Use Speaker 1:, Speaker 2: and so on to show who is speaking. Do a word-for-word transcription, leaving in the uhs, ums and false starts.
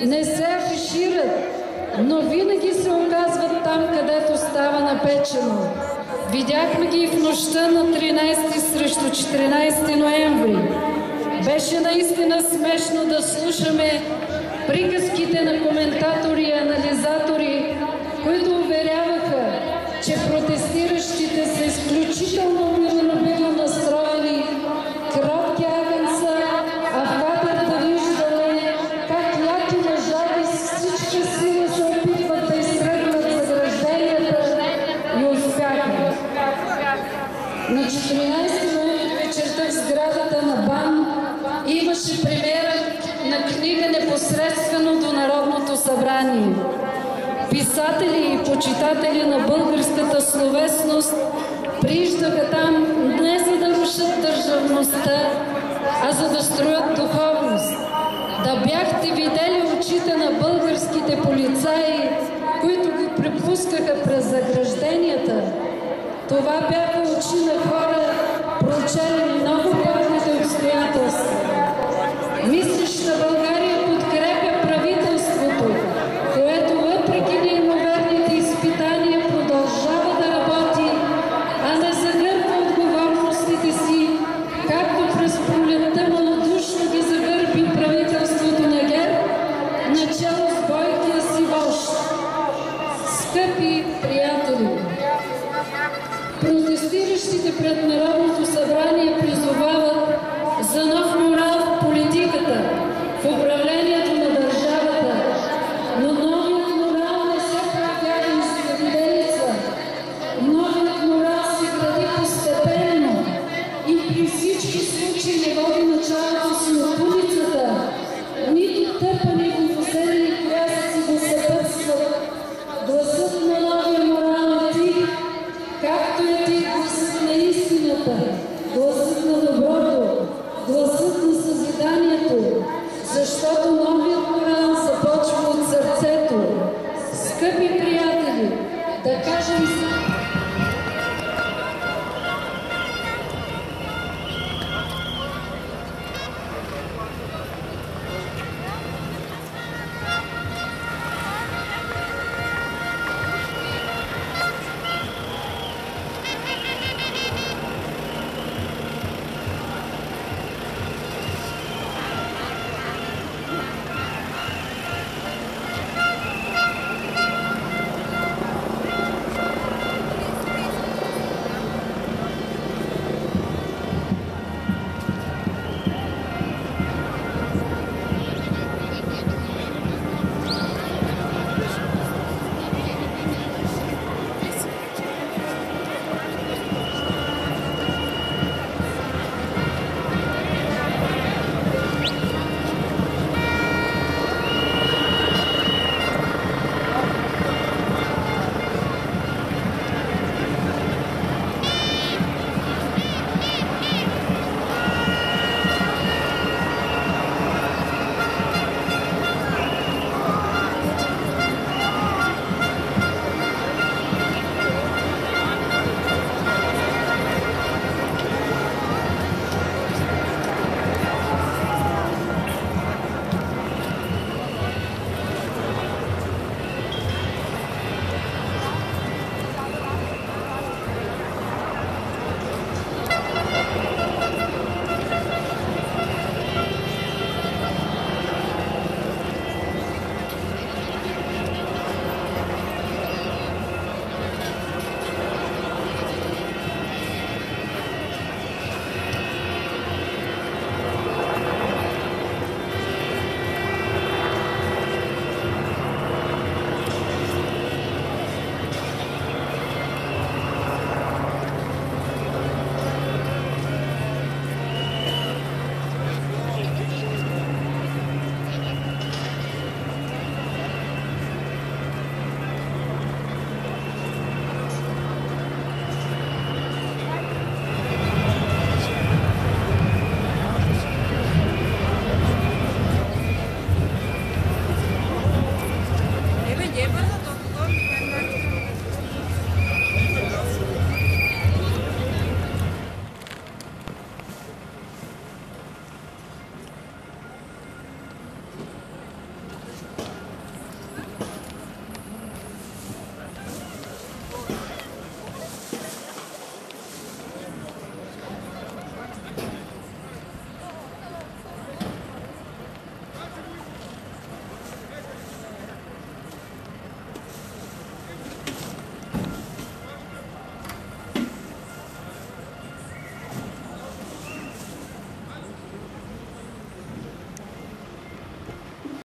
Speaker 1: не се афишират, но винаги се оказват там, където става напечено. Видяхме ги в нощта на тринайсети срещу четиринайсети ноември. Беше наистина смешно да слушаме приказките на коментатори и анализатори, които уверяваха, че протестиращите са изключително миролюбиво настроени, кротки агънца, а в кадърта виждаме как яки мъжави с всичка сила се опитват да изстрелят загражденията и успяха. На четиринайсети ноември вечерта в сградата на БАН имаше премиера на книга непосредствено до Народното събрание. Писатели и почитатели на българската словесност прииждаха там не за да рушат държавността, а за да строят духовност. Да бяхте видели очите на българските полицаи, които ги препускаха през загражденията. Това бяха очи на хора, прочели много пътните обстоятелства. Мислеща